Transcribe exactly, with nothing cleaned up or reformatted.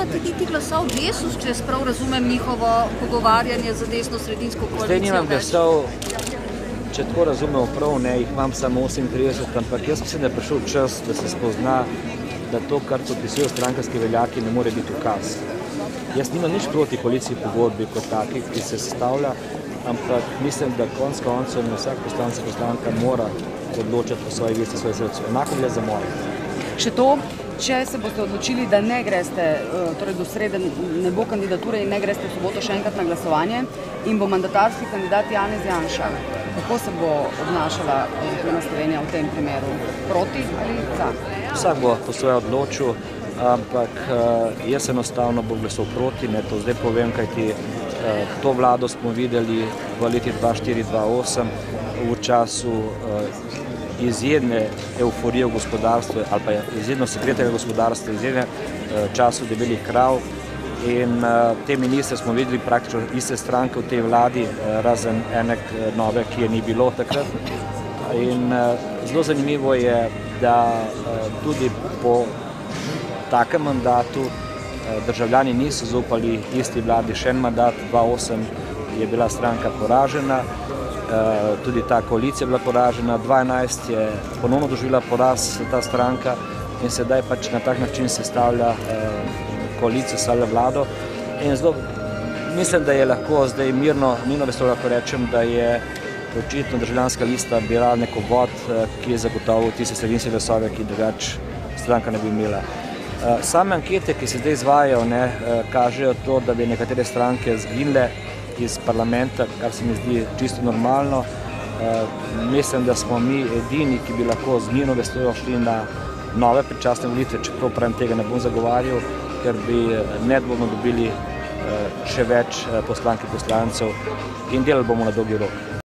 nimate niti glasov Desus, če jaz prav razumem njihovo pogovarjanje za desno-sredinsko koalicijo. Zdaj nimam glasov, če tako razumemo prav, ne, jih imam samo osemintrideset, ampak jaz mislim, da je prišel čas, da se spozna, da to, kar podpisujejo strankarski veljaki, ne more biti ukaz. Jaz nimam nič proti koaliciji pogodbi kot takih, ki se sestavlja, ampak mislim, da konec koncev vsak poslanec in poslanka mora odločati o svoji vesti, svoje srcu. Enako gre za moje. Še to, če se boste odločili, da ne greste, torej do srede ne bo kandidature in ne greste v soboto še enkrat na glasovanje in bo mandatarski kandidat Janez Janša, kako se bo obnašala Republika Slovenija v tem primeru? Proti ali za? Vsak bo po svoje odločil, ampak jaz enostavno bom glasoval proti, ne to zdaj povem, kajti to vlado smo videli v letih dva štiri dva osem v času izjedne euforije v gospodarstvu ali pa izjedno sekretnega gospodarstva, izjedne času debelih krav in te ministre smo videli praktično iste stranke v tej vladi, razen enek nove, ki je ni bilo takrat. In zelo zanimivo je, da tudi po takem mandatu državljani niso zaupali isti vladi še en mandat, dva osem je bila stranka poražena, tudi ta koalicija je bila poražena, dva enajst je ponovno doživela poraz ta stranka in sedaj pač na tak način sestavlja koalicijo, sestavlja vlado. In zelo mislim, da je lahko zdaj mirno, mirno veselo lahko rečem, da je očitno državljanska lista bila neko vod, ki je zagotovil tiste sredinske glasove, ki drugače stranka ne bi imela. Same ankete, ki se zdaj izvajajo, ne, kažejo to, da bi nekatere stranke zginile iz parlamenta, kar se mi zdi čisto normalno. Mislim, da smo mi edini, ki bi lahko z mirno vestjo šli na nove predčasne volitve, čeprav pravim tega ne bom zagovarjal, ker bi nedvomno dobili še več poslank in poslancev in delali bomo na dolgi rok.